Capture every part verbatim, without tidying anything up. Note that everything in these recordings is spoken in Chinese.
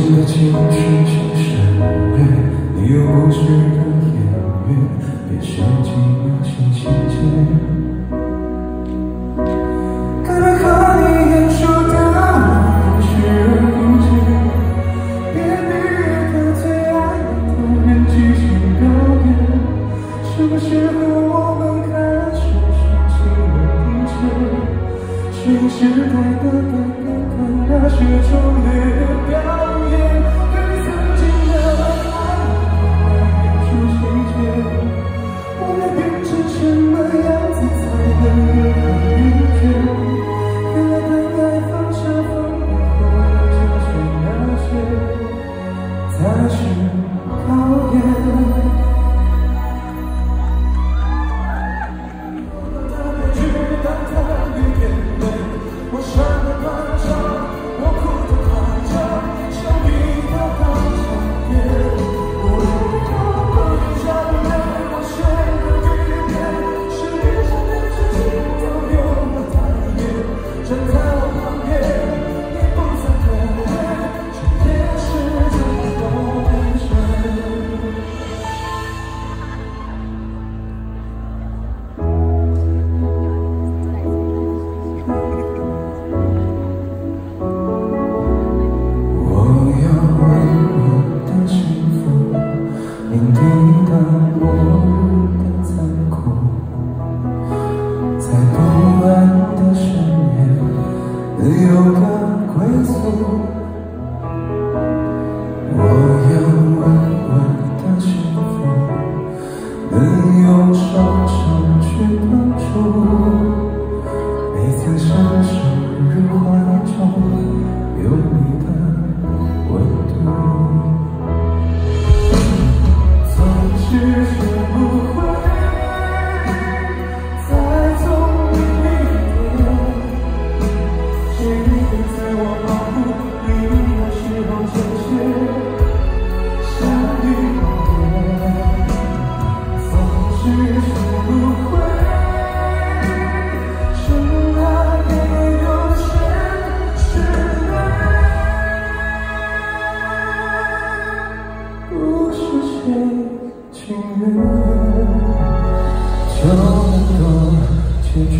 的情绪像深渊，你又不是个演员，别设计表情细节。可能和你眼熟的人视而不见，别逼他最爱的人即兴表演。什么时候我们开始学习了底线？新时代的改变和那些拙劣的表演，对曾经的爱难以去细节。我们变成什么样子才能越来越远？原来当爱放下防备后的这些那些，才是考验。有个归宿，我要稳稳的幸福，能用双手去碰触，每次伸手入怀中有你的温度，总是学不会再聪明一点。谁会自我保护？你那时候前些像一把剑，总是学不会，生来也有现实的人，不是谁情愿就能够解决。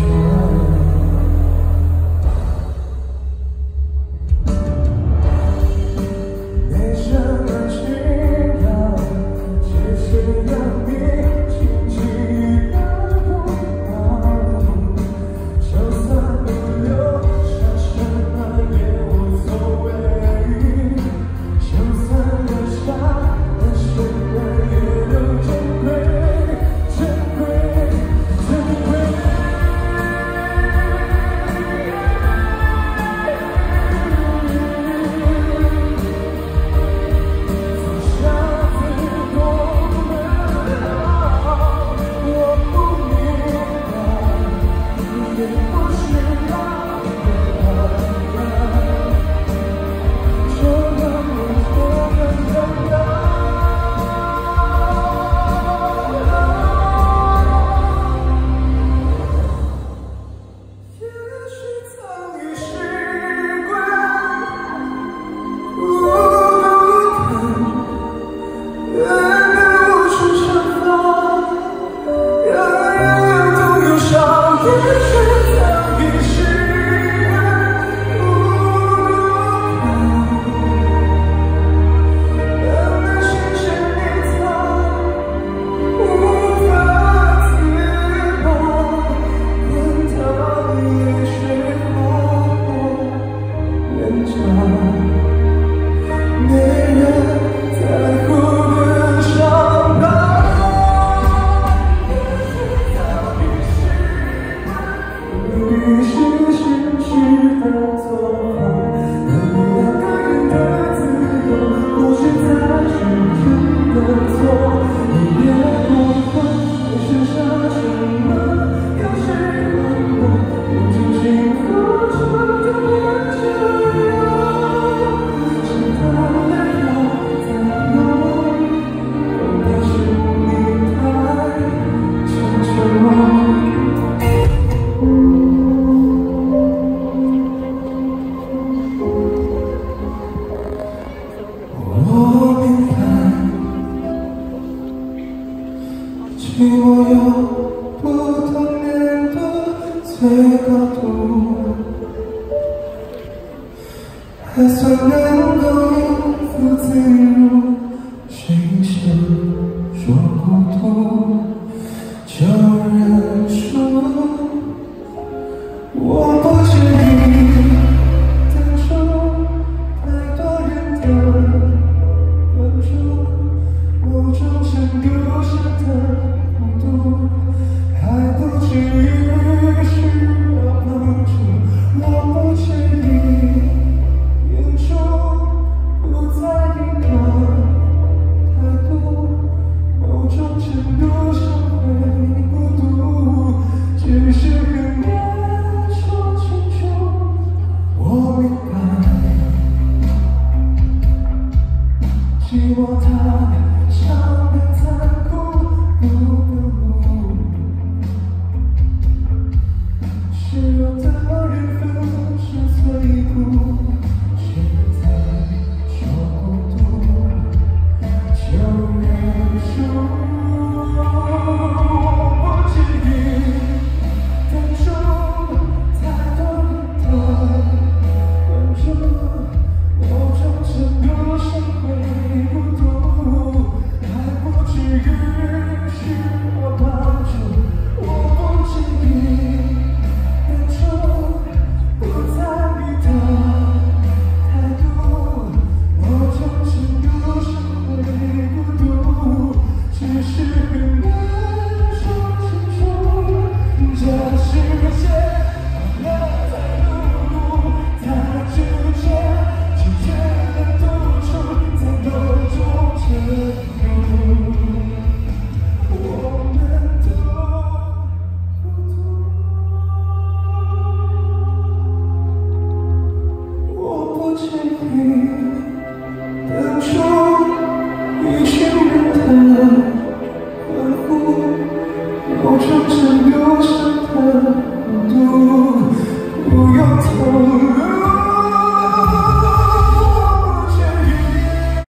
就算留下，但现在也能珍贵。 寂寞有不同年度最高度，还算能够应付自如。谁先说孤独就认输？我不介意当初太多人的关注，某种程度上的孤独，还不至于需要帮助。我不介意演出不在意的态度，某种程度上会孤独，只是很难说清楚。我明白，寂寞它